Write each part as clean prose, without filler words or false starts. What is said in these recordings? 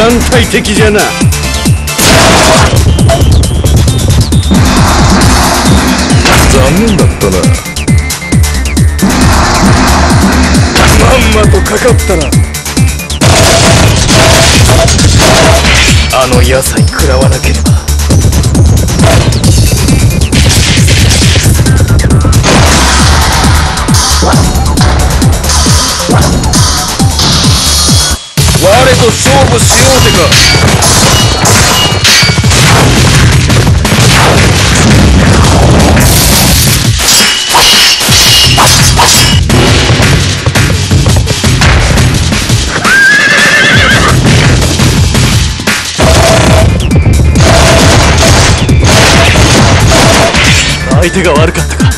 団体的じゃな。残念だったな。まんまとかかったな。あの野菜食らわなければ。我と勝負しようてか。相手が悪かったか。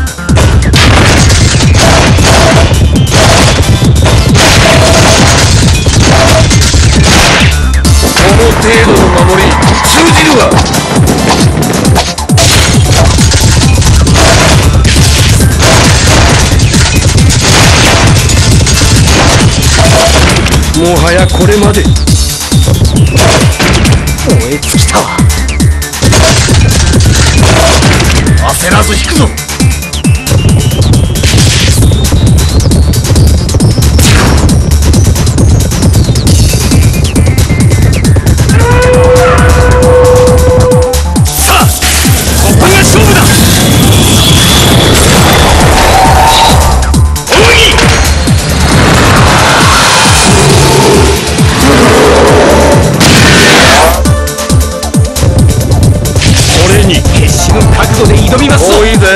この程度の守り通じるわ。もはやこれまで。燃え尽きたわ。焦らず引くぞ。さあここが勝負だ。奥義。これに決死の覚悟で挑みます。おいいぜ。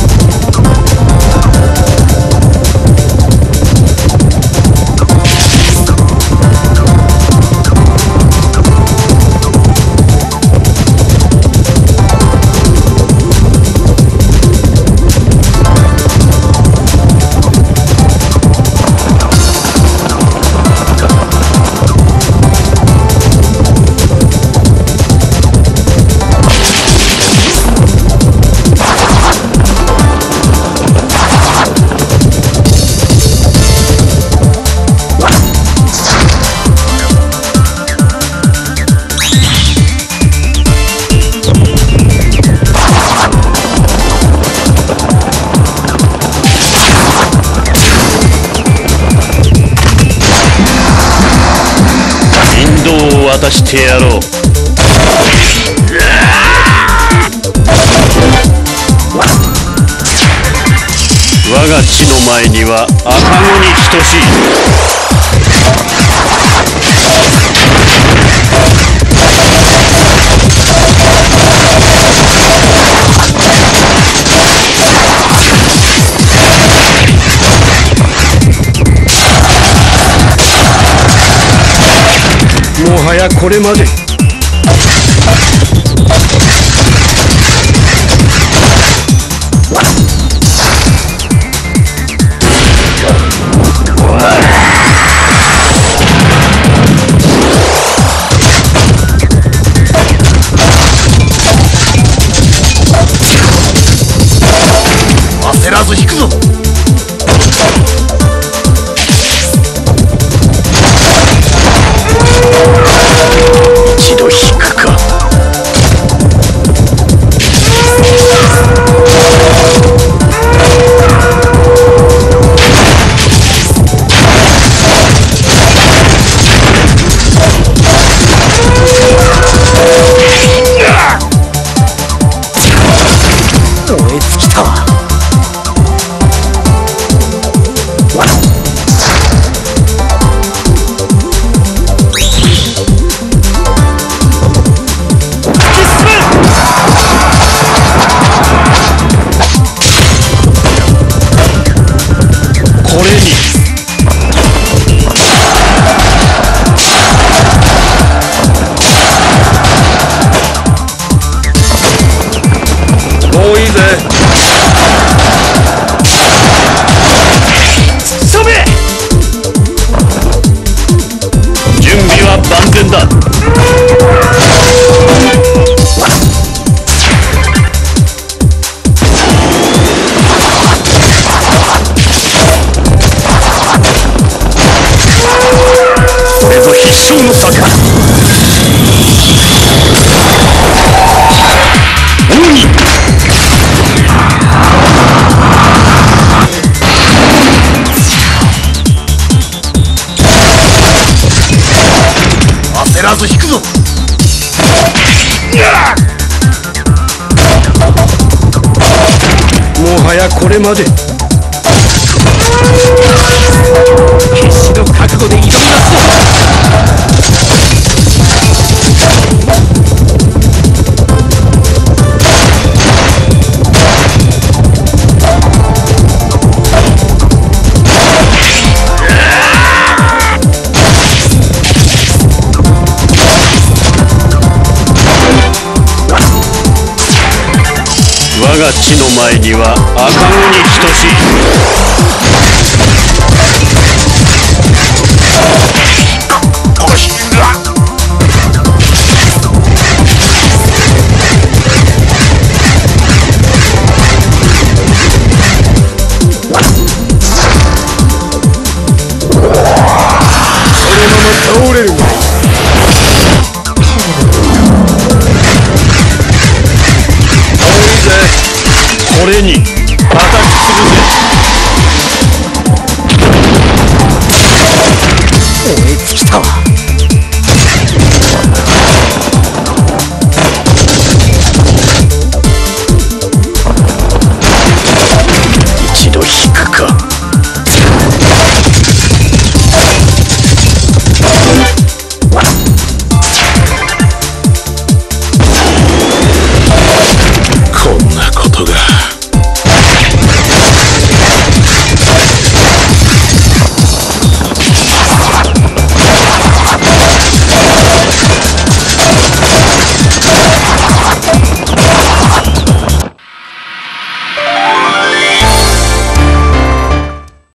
渡してやろう。我が地の前には赤子に等しい。もはやこれまで。焦らず引くぞ。一度引くか。燃え尽きたわ。これにもういいぜ。そべ。準備は万全だ。これぞ必勝の策。 はこれまで。 決死の覚悟で挑みますぞ。 我が地の前には赤子に等しい。 倒れるがいい。 これに